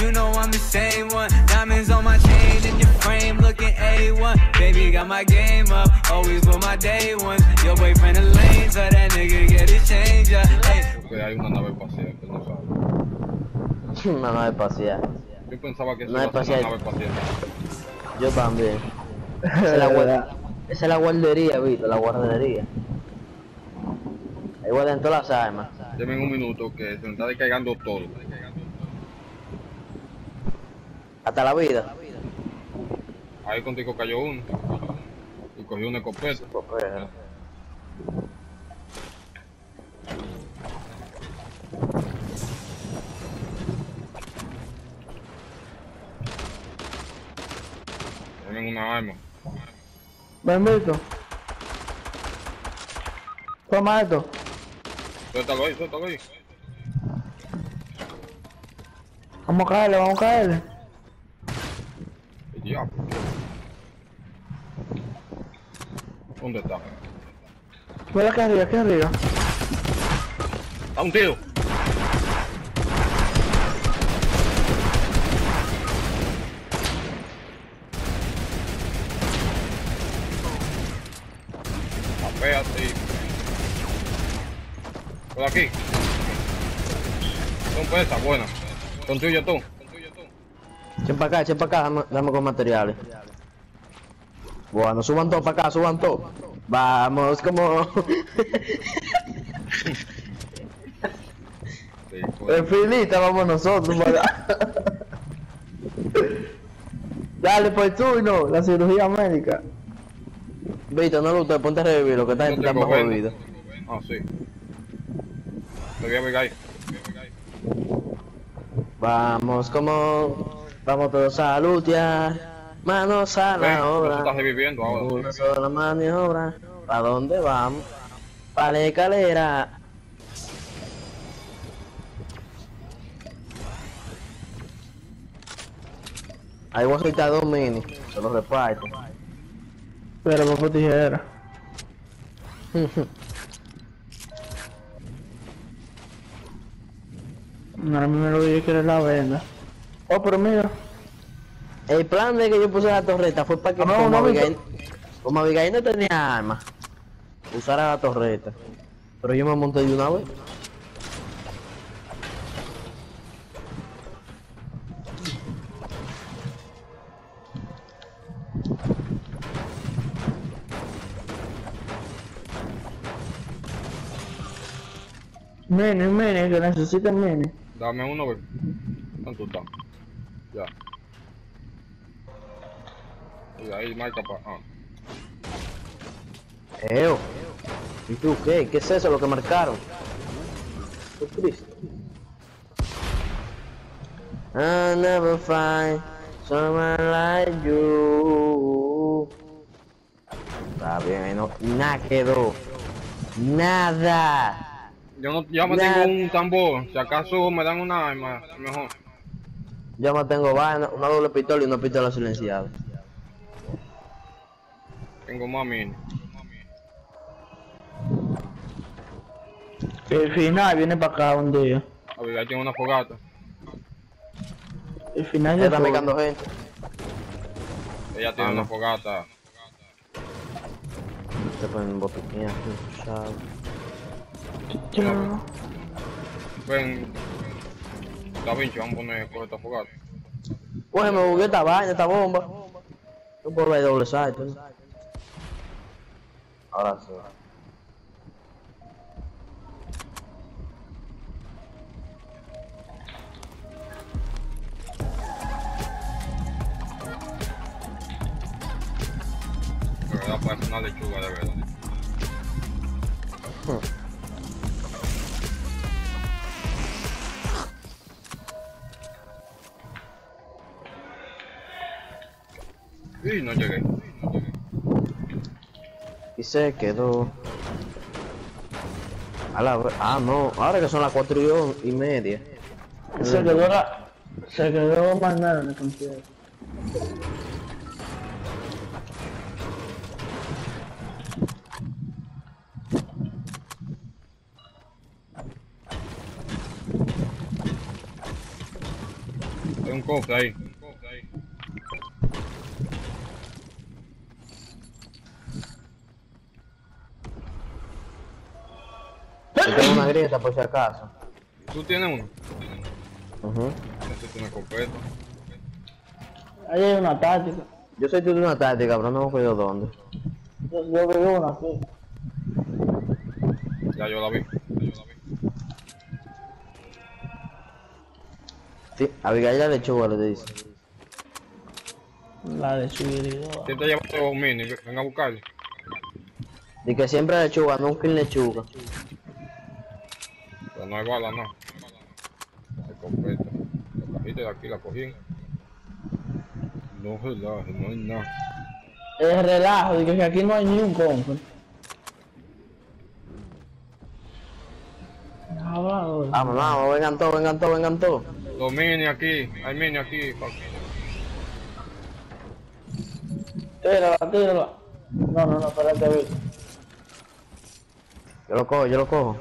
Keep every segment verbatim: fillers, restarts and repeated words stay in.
You know I'm the same one. Diamonds on my chain and your frame looking A one. Baby got my game up, always with my day ones. Your boyfriend a lane, so that nigga get his change up. Hey. Que hay una nave espacial, que no sabe. Una nave espacial. Yo pensaba que eso Nave iba a ser una espacial. nave espacial. Yo también. Esa es la, guarda, esa es la guardería, Vito, la guardería. Ahí guardan todas las armas. Lleven un minuto que se me está descargando todo. Hasta la vida. Ahí contigo cayó uno. Y cogió una escopeta. Pues, pues, Lleven una arma. Ven, Vito. Toma esto. Suéltalo ahí, suéltalo ahí. Vamos a caerle, vamos a caerle. El diablo. ¿Dónde está? Ven aquí arriba, aquí arriba. ¡A un tiro! Apéate. Por aquí. Son pesas, buenas. Son tuyas tú. echen para acá, echen para acá, dame, dame con materiales. Bueno, suban todo para acá, suban todo. Vamos, como... Sí, pues. En filita vamos nosotros para... Dale, pues tú y no, la cirugía médica. Vito, no lo te ponte a revivir, lo que esta Yo gente está tengo más venda. jodida. Ah, sí. Te voy a pegar ahí. Vamos, como... Vamos todos a lutear. Manos a Ven, la no se obra. está reviviendo ahora. Una sola maniobra. ¿Para dónde vamos? Para la escalera. Ahí voy a soltar dos mini. Se los reparto. Pero papá tijera. Ahora mismo lo que yo quiero es la venda. Oh, pero mira. El plan de que yo puse la torreta fue para que No, como, no, Abigail, como Abigail no tenía armas, usara la torreta. Pero yo me monté de una vez. Mini, mini, que necesitan mini. Dame uno, ve. ¿Cuánto está? Ya. Y ahí marca para... Ah. Eo. ¿Y tú qué? ¿Qué es eso lo que marcaron? ¿Qué triste? I never find someone like you. Está bien, ahí no, nada quedó. Nada. Yo no, ya me Nada. tengo un tambor. Si acaso me dan una arma, mejor. Yo me tengo vaina, una doble pistola y una pistola silenciada. Tengo más mini. El final viene para acá un día. Abigail tiene una fogata. El final Ya de está todo. picando gente. Ella tiene Ah, una no. fogata. Se ponen botiquín aquí, chao. Chao. Ven. Da Vinci, vamos a poner con esta fogata. Oye, me bugué esta vaina, esta bomba. No puedo ver doble salto, ¿no? Ahora sí. De verdad parece una lechuga, de verdad. Y no llegué. Y se quedó. A la... Ah, no. Ahora que son las cuatro y, on- y media. Se quedó la... Se quedó más nada en el concierto. Hay un cofre ahí. Yo tengo una grieta por si acaso. ¿Tú tienes uno? Ujú. Este tiene escopeta. Ahí hay una táctica. Yo soy de una táctica, pero no me acuerdo dónde. Yo, yo vi una aquí. Ya yo la vi. Ya yo la vi. Sí, Abigail la lechuga le dice. La de subididora. ¿Quién te lleva un mini? Venga a buscarlo. Dice que siempre lechuga, no un kill lechuga. Pero no hay bala, no. Escopeta. La cajita de aquí la cogí. No relaje, no hay nada. Es relajo, de que aquí no hay ni un cofre. Vamos, vamos, vengan todos, vengan todos, vengan todos. Los mini aquí, hay mini aquí. pa- Tírala, tírala. No, no, no, espérate, ve. Yo lo cojo, yo lo cojo.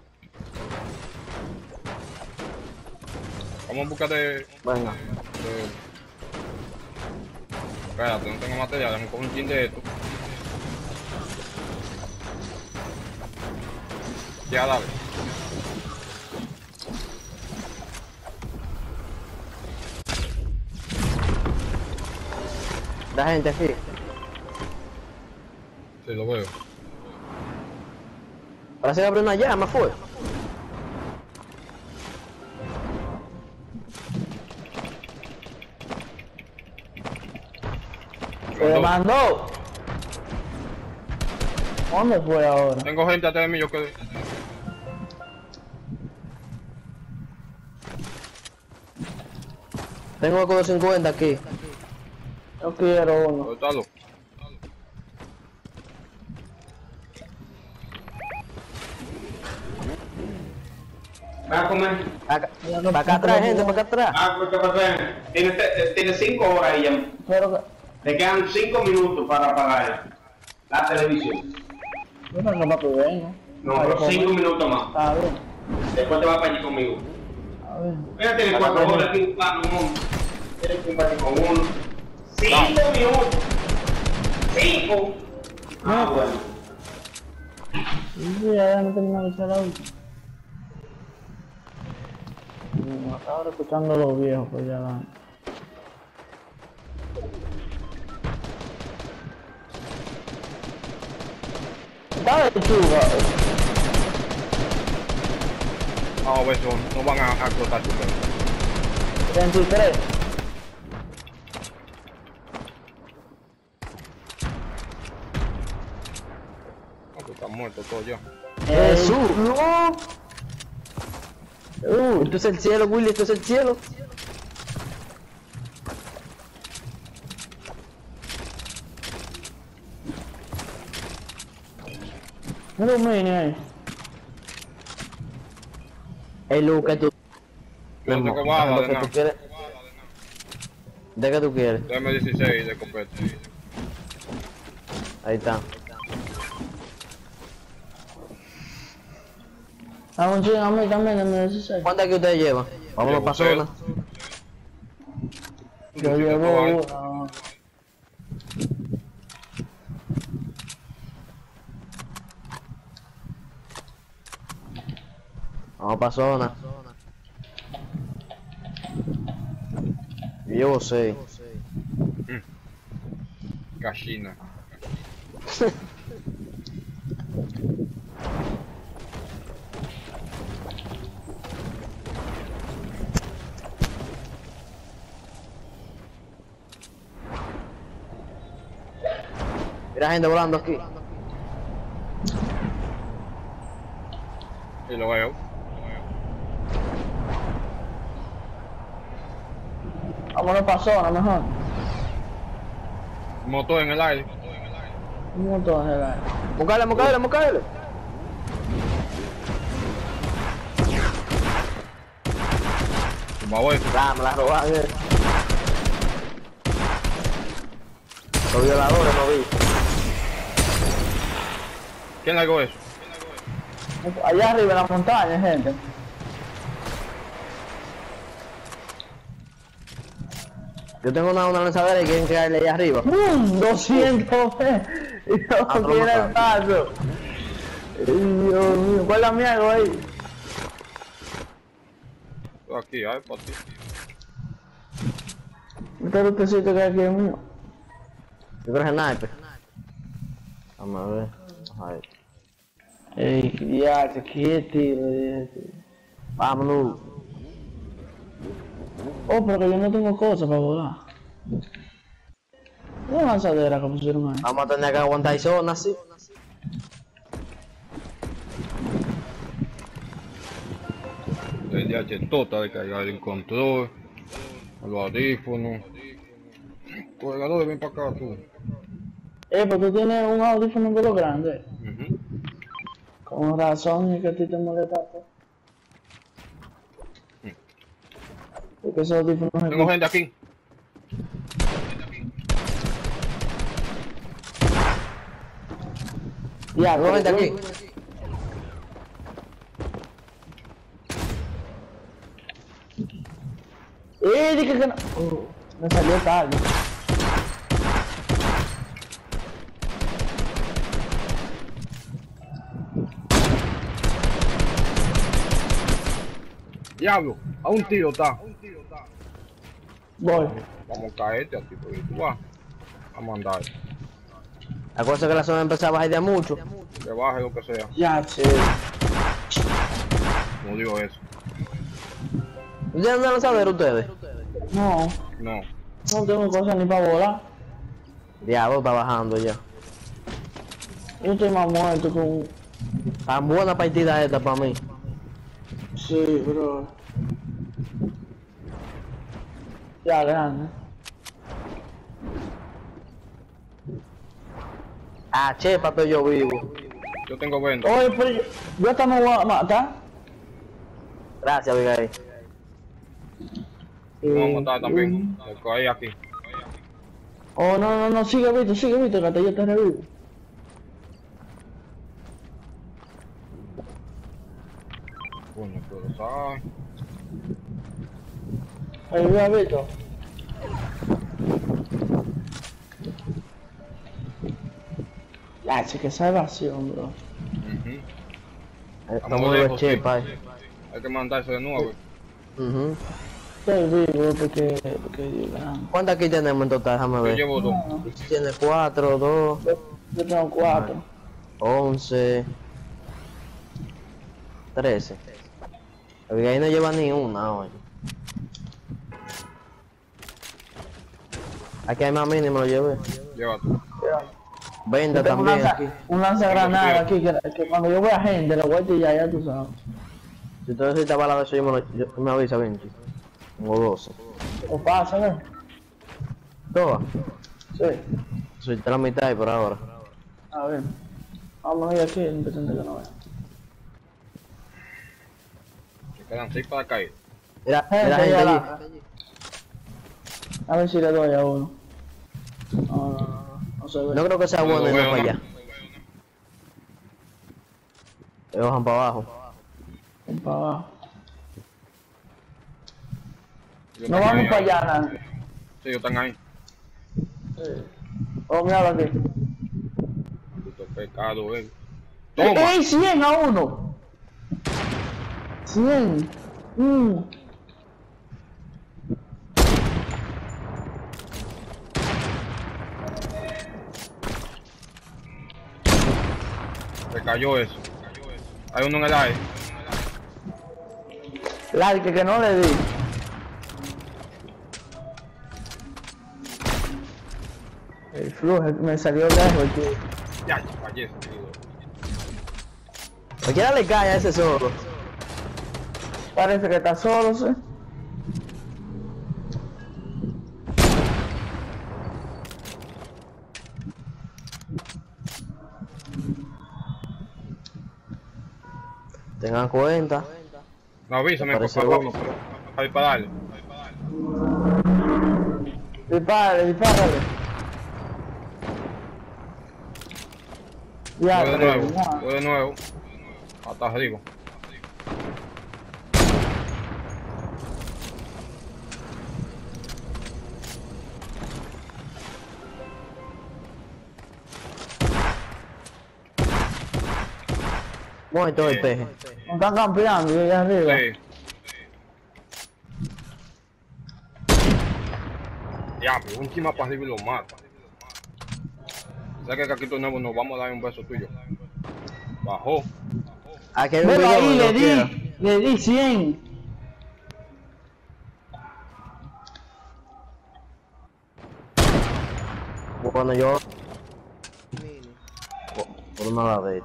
Vamos a buscar de... Venga. de... Espérate, no tengo material, me cojo un chin de esto. Ya, dale. La gente aquí. Sí, lo veo. Parece que abrió una llama, fue. Se mandó. ¿Dónde fue ahora? Tengo gente atrás de mí, yo que... Tengo algo de cincuenta aquí. Yo quiero uno. Suéltalo. ¿Vas a comer? Acá, para acá atrás, gente, para acá atrás. Ah, pues, ¿qué pasa? Tienes, te- tienes cinco horas y ya. Pero que... Te quedan cinco minutos para apagar la televisión. Yo no me acuerdo, ¿no? No, pero cinco minutos más. Está bien, Después te vas para allí conmigo. está bien. Ella tiene cuatro horas aquí un plano, un Tienes que compartir con uno. Cinco minutos. Cinco. Ah, bueno. Sí, ya no terminó de echar la última. No, hasta ahora escuchando a los viejos, pues ya van. Está de chuga. Vamos a ver si no no van a, a explotar tu pedo. treinta y tres. No, pues están muertos todos ya. Jesús. No. Uh, esto es el cielo, Willy, esto es el cielo. Mira un mini ahí. Ey, Lucas, tú. Yo no tengo bala Lo de que nada. tú quieres. ¿De qué tú quieres? Dame dieciséis de escopeta. Ahí está. Dame un chingo a mí también, dame dieciséis. ¿Cuántas que ustedes llevan? Vámonos Llevo para cero. zona. Yo llevo una. Vamos para zona. Yo llevo seis. Gallina. Mira gente volando aquí. Y lo veo. Vámonos para zona mejor. Motor en el aire. Un montón de la. Buscale, buscale, buscale. Vamos a ver. Ah, me la robaron. eh. Los violadores no vi. ¿Quién largó eso? Allá arriba en la montaña, gente. Yo tengo una, una lanzadera y quieren caerle allá arriba. ¡Mmm! doscientos, eh. Y no Ah, quiere toma, el paso. Ay, Dios mío, ¿cuál es mi algo ahí? Estoy aquí, ay, para ti. Este lutecito que hay aquí es mío. Yo creo que es sniper. Vamos a ver. A ver. Ey, ya, qué tiro, tío. Vámonos. Oh, pero que yo no tengo cosas para volar. Una lanzadera que pusieron ahí. Vamos a tener que aguantar zona así. El D H tota de cargar el control, los audífonos. Colgadores, ven para acá tú. Eh, pero tú tienes un audífono de lo grande. Ujú. Con razón y que a ti te molestaste. Porque esos audífonos... Tengo gente aquí. Ya, Tengo gente aquí. Eh, dije que no... Oh, me salió tarde. Diablo, a un tiro está. Voy. Vamos a caerte a ti, porque tú vas a mandar. Acuérdense que la zona empezó a bajar de mucho. Que baje lo que sea. Ya, che. No digo eso. ¿Ustedes no lanzadera ustedes? No, No. no tengo cosas ni para volar. Diablo, está bajando ya. Yo estoy más muerto con... Tan buena partida esta para mí. Sí, bro. Ya, grande. Ah, chepa, estoy yo vivo. Yo tengo veinte. Oye, pero yo, yo hasta me voy a matar. Gracias, Abigail. Vamos a matar también. El que hay aquí. Oh, no, no, no, sigue, Vito, sigue, Vito, que hasta yo te revivo. Coño, pero sabes. Revive a Vito. Ya, che, que salvación, bro. Ujú. Estamos Vamos de lejos, sí. chepa, eh. Hay que mandarse de nuevo. Ujú. Estoy vivo porque... porque yo grande. ¿Cuántas aquí tenemos en total? Déjame Yo ver. llevo dos. Tiene cuatro, dos, Yo, yo tengo cuatro. once, trece. Abigail no lleva ni una hoy. Aquí hay más mínimo, lo llevé. Lleva tú. veinte Yo tengo un también lanza, aquí. un lanzagranada aquí que, que cuando yo voy a gente lo voy a tirar, ya tú sabes. Si tú necesitas balas de eso, yo me, lo, yo, me avisa, veinte. Como doce. O pasa, ¿no? ¿Todas? Sí. Soy la mitad y por ahora. A ver. Vamos a ir aquí, no pretende que no vea. Se quedan seis para caer. Mira, Eh, mira que gente ya allí. la- A ver si le doy a uno. No, no, no, no, no se ve. No creo que sea bueno No irnos veo para nada. allá. Ellos bajan para abajo. Ven para abajo. Yo No están vamos ahí, para ahí. allá, Nan. Sí, ellos están ahí. Oh, mira aquí. Puto pecado, eh. Toma. ¡Ey, cien a uno! cien. Mm. Se cayó eso. Hay uno en el aire. La que, que no le di. El flujo me salió lejos, tío. Ya, fallé. tío. Cualquiera le cae a ese solo. Parece que está solo, ¿sí? Tengan cuenta. No, avísame, por Parece favor. uno. Para dispararle. Dispárale, dispárale. Ya, Voy de pero, nuevo. ya. Voy de nuevo. Hasta arriba. Muerto el peje. No están campeando y allá arriba. Sí. Ya, pero un chima para arriba y lo mata. ¿Sabes que aquí nuevo nos vamos a dar un beso tuyo? Bajó. Aquí hay un Mira ahí, video, le no quiero. di, le di cien. Bueno, yo... Por, por una ladera.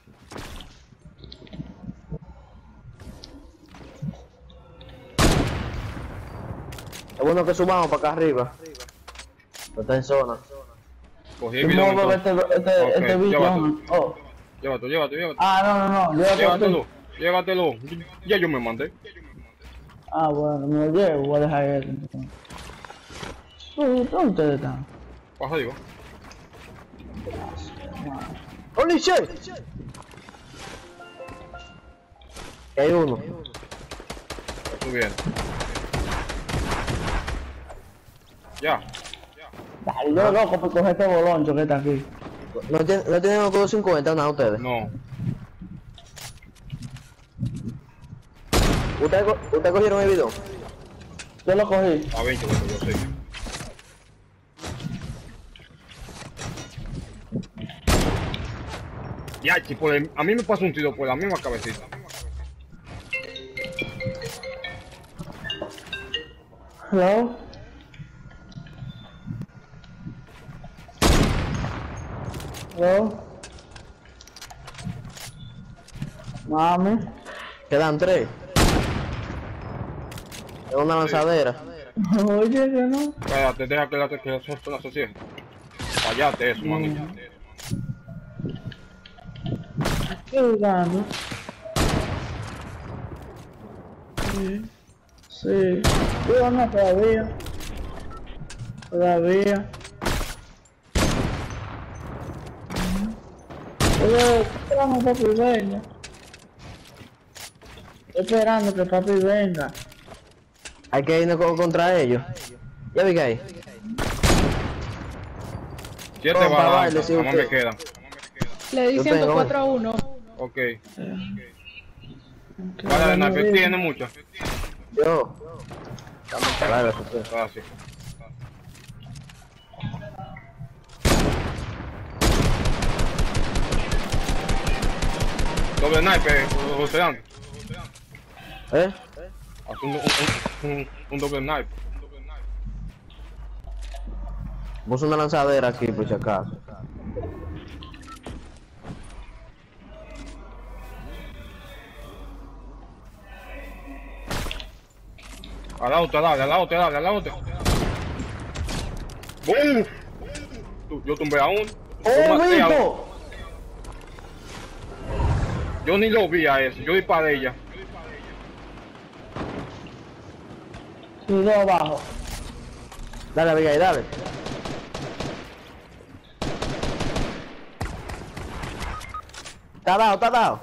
Es bueno que subamos para acá arriba. No está en zona. Cogí el video. No, este, este, Ok, este bicho. llévatelo. Oh. Llévatelo, llévatelo, llévatelo. Ah, no, no, no. Llévatelo. Llévatelo, llévatelo. Ya yo me mandé. Ah, bueno, me lo llevo, voy a dejar eso. ¿Dónde dónde ustedes están? Baja, digo. ¡Holy shit! Hay uno. Está subiendo. Ya. Dale, yo loco por coger este boloncho que está aquí. ¿No, tiene, ¿no tienen los dos cincuenta nada ustedes? No. ¿Ustedes co- ¿usted cogieron el video? Yo lo cogí. A veinte, bueno, yo sé. Ya, chico, por el- a mí me pasó un tiro por la misma cabecita. Hello. Hello. Mami. Quedan tres. Es una lanzadera. Oye, que no. Espérate, deja que la, que la, que la socie. Fallate eso, mami. ¿Qué jugando? Sí. Sí. Yo no todavía. Todavía. Pero esperando que papi venga. Estoy esperando que papi venga. Hay que irnos co- contra ellos. ¿Ya vi que hay? Siete Vamos para balas, baile, sí, nada más me usted. quedan. Le di Yo tengo. ciento cuatro a uno. Ok. Vale, de Napi, tiene muchas. Yo. Vale, super. Gracias. Doble sniper, José Antonio. ¿Eh? Haz un, un, un, un doble sniper. Puse una lanzadera aquí por si acaso. Al lado, te dale, al lado, te dale, al lado, te. ¡Bum! Tú- Yo tumbé a uno. Yo ¡Oh, maté a- Vito! Yo ni lo vi a ese, yo disparé ya. Y dos abajo. Dale, Abigail, dale. Está dado, está dado.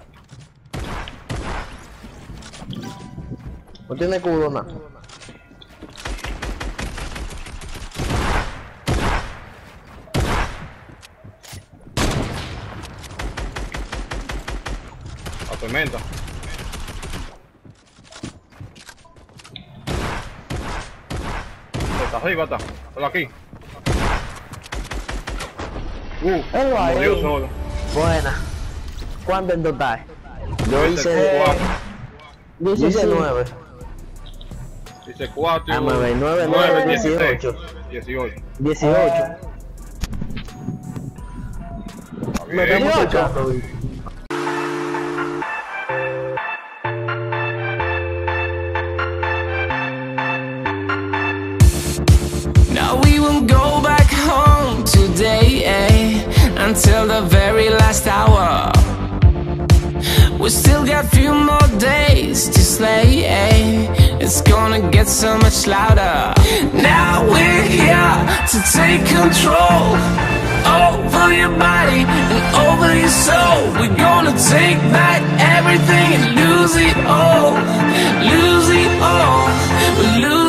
No tiene culo, nada. La tormenta. Está arriba, está. Por aquí. Uh, Él va ahí. murió solo. Buena. ¿Cuánto en total? Yo Dice hice cuatro. diecinueve. Dice cuatro. Ah, nueve, nueve, nueve, dieciséis. dieciocho. dieciocho. dieciocho. Está Me bien. estamos escuchando, Vic. Now we won't go back home today, eh, until the very last hour. We still got few more days to slay, eh? It's gonna get so much louder. Now we're here to take control over your body and over your soul. We're gonna take back everything and lose it all, lose it all, lose